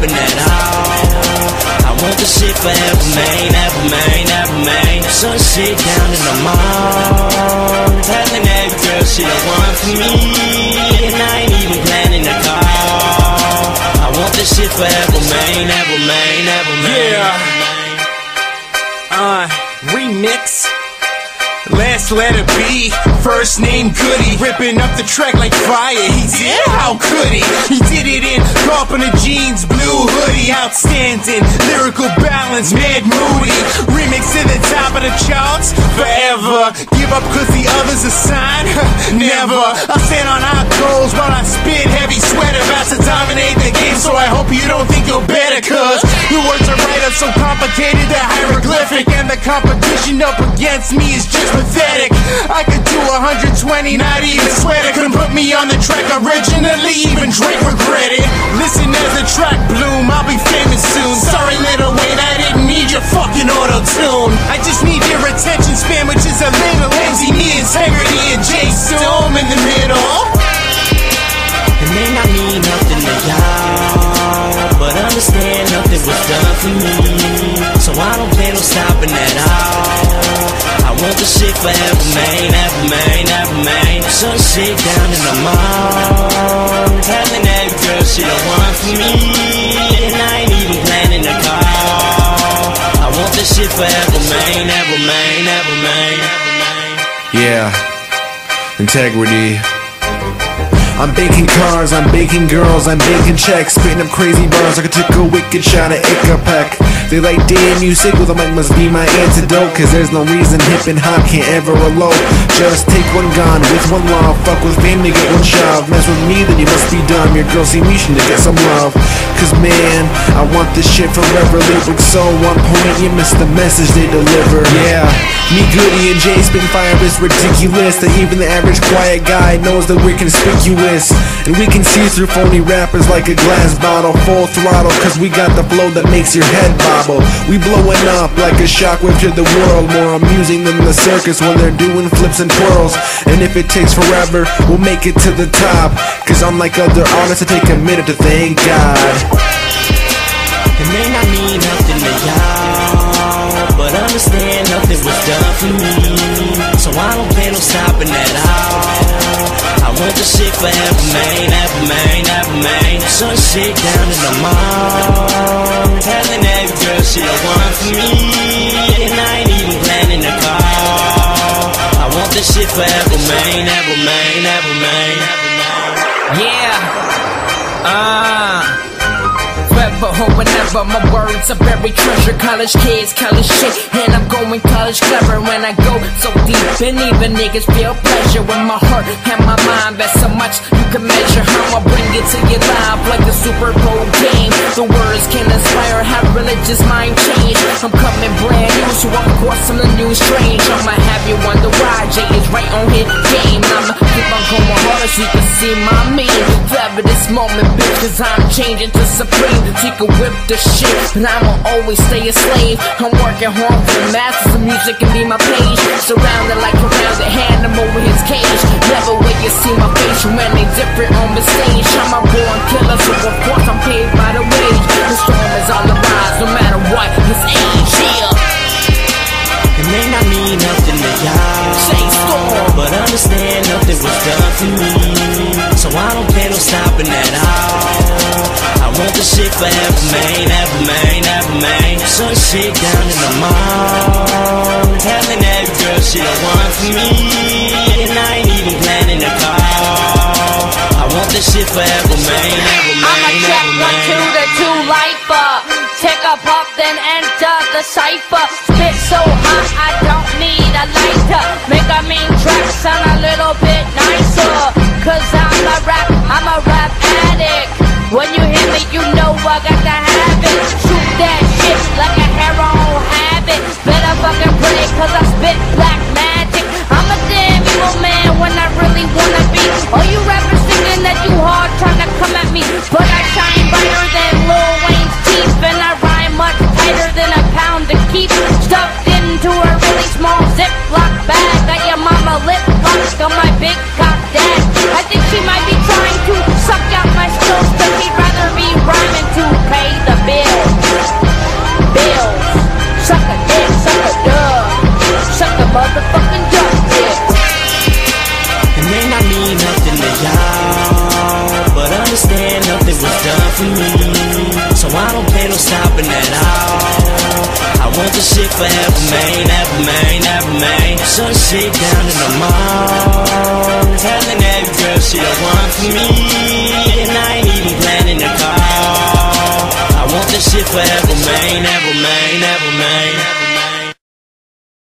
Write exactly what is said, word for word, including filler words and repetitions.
stopping at all. I want this shit forever, man, ever, man, ever, man. Sun shit down in the mall, telling every girl she the one for me, and I ain't even planning to call. I want this shit forever, man, ever, man, ever, man. Yeah. Uh, remix. Last letter B, first name Goody, ripping up the track like fire. He did, how could he? He did it in carpenter jeans, blue hoodie, outstanding lyrical balance, mad moody. Remix to the top of the charts, forever. Give up cause the others are signed? Never. I stand on hot goals while I spit heavy sweat, about to dominate the game. So I hope you don't think you're better, cause the words I write are so complicated, they're hieroglyphic, and the competition up against me is just pathetic. I could do one hundred twenty, not even sweat it. Couldn't put me on the track originally, even Drake regret it. Listen as the track bloom, I'll be famous soon. Sorry Lil Wayne, I didn't need your fucking auto-tune. I just need your attention span, which is a little empty. Need integrity and Jay Storm in the middle. It may not mean nothing to y'all, but understand nothing was done for me, so I don't plan on stopping at all. I want this shit forever, man, ever, man, ever, man. Sun shit down in the mall, telling every girl she the one for me, and I ain't even planning to call. I want this shit forever, man, ever, man, ever, man. Yeah, integrity. I'm baking cars, I'm baking girls, I'm baking checks, spitting up crazy bars like I took a wicked shot at Ickapek. They like damn music, well the mic must be my antidote, cause there's no reason hip and hop can't ever elope. Just take one gun with one love, fuck with family, get one shove. Mess with me, then you must be dumb, your girl see me, she need to get some love. Cause man, I want this shit forever. Lyrics so on point, you miss the message they deliver. Yeah, me, Goody, and Jay spin fire is ridiculous, that even the average quiet guy knows that we're conspicuous. And we can see through phony rappers like a glass bottle, full throttle, cause we got the flow that makes your head bobble. We blowing up like a shockwave to the world, more amusing than the circus when they're doing flips and twirls. And if it takes forever, we'll make it to the top, cause unlike other artists, I take a minute to thank God. It may not mean nothing to y'all, but understand nothing was done for me, so I don't plan on stopping at all. I want this shit forever, man, ever, man, ever, man. Sun shit down in the mall, telling every girl she the one for me, and I ain't even planning to call. I want this shit forever, man, ever, man, ever, man. Yeah, uh forever or whenever, my words are very treasure. College kids, college shit, and I'm going college clever. When I go so deep, and even niggas feel pleasure with my heart and my mind. That's so much you can measure how I bring it to your life like a Super Bowl game. The words can inspire, have religious mind change. I'm coming brand new, so of course I'm the new strange. I'ma have you wonder why Jay is right on his game. I'ma keep on going harder so you can see my meaning. Forever this moment, bitch, cause I'm changing to supreme. He can whip the shit, but I'ma always stay a slave. I'm working hard for the masters of music and be my page. Surrounded like a rounded hand, I'm over his cage. Never will you see my face when they different on the stage. I'm a born killer, so of course I'm paid by the wage. The storm is on the rise, no matter what his age, yeah. It may not mean nothing to y'all, Jay Storm, but understand nothing was done for me, so I don't plan on stopping at all. I want this shit forever, man, ever, man, ever, man. Sun shit down in the mall, telling every girl she the one for me, and I ain't even planning to call. I want this shit forever, man, ever, man, I'ma check ever, one, two, man. the two lifer. Take a puff, then enter the cipher. Spit so hot, I don't need a lighter. Make a mean track sound a little bit nicer, cause I'm a rap, I'm a rap addict. When you hear me, you know I got to have it. Shoot that shit like a heroin habit. Better fucking pray, cause I spit black magic. I'm a damn evil man when I really wanna be. All you rappers thinking that you hard trying to come at me, but I shine brighter than Lil Wayne's teeth, and I rhyme much tighter than a pound to keep stuffed into a for me, so I don't plan on stopping at all. I want this shit forever, man, ever, man, ever, man. Some shit down in the mall, telling every girl she the one for me, and I ain't even planning to call. I want this shit forever, man, ever, man, ever, man.